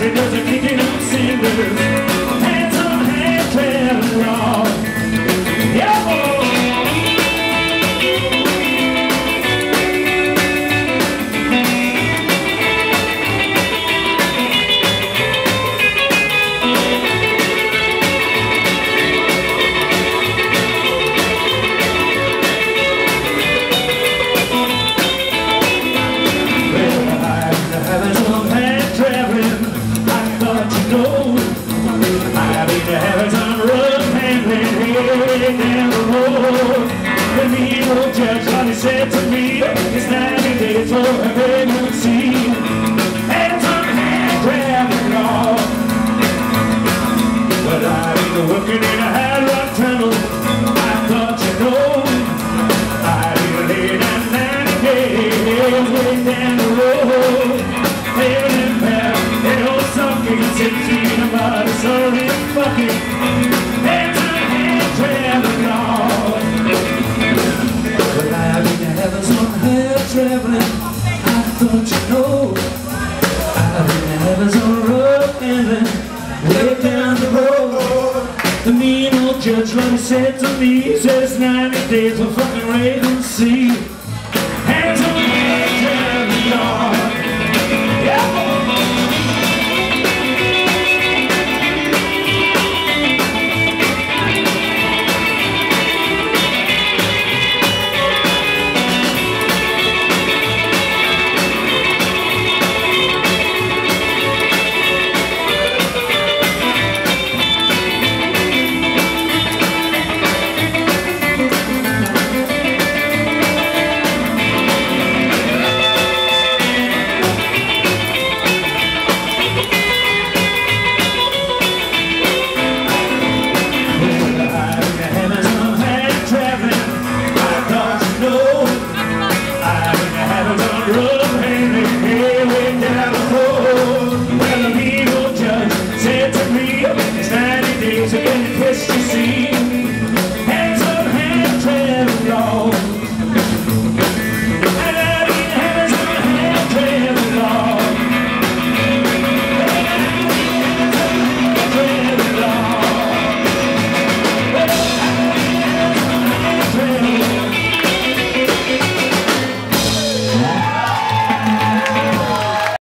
She does a kicking up singers, hands on hand, traveling along. Yeah, boy. The mean old judge only said to me, it's 90 days for a pregnancy. Hands on hand, grabbing law. But I ain't working in a hard rock tunnel. I thought you know I'd be laid down 90 days way down the road. Head and back, that old sucking 16 about a sorry fucking. Hands on hand, grabbing law. Traveling, I thought you know I've been having some rough ending way down the road. The mean old judge, like he said to me, he says 90 days of fucking wait and see.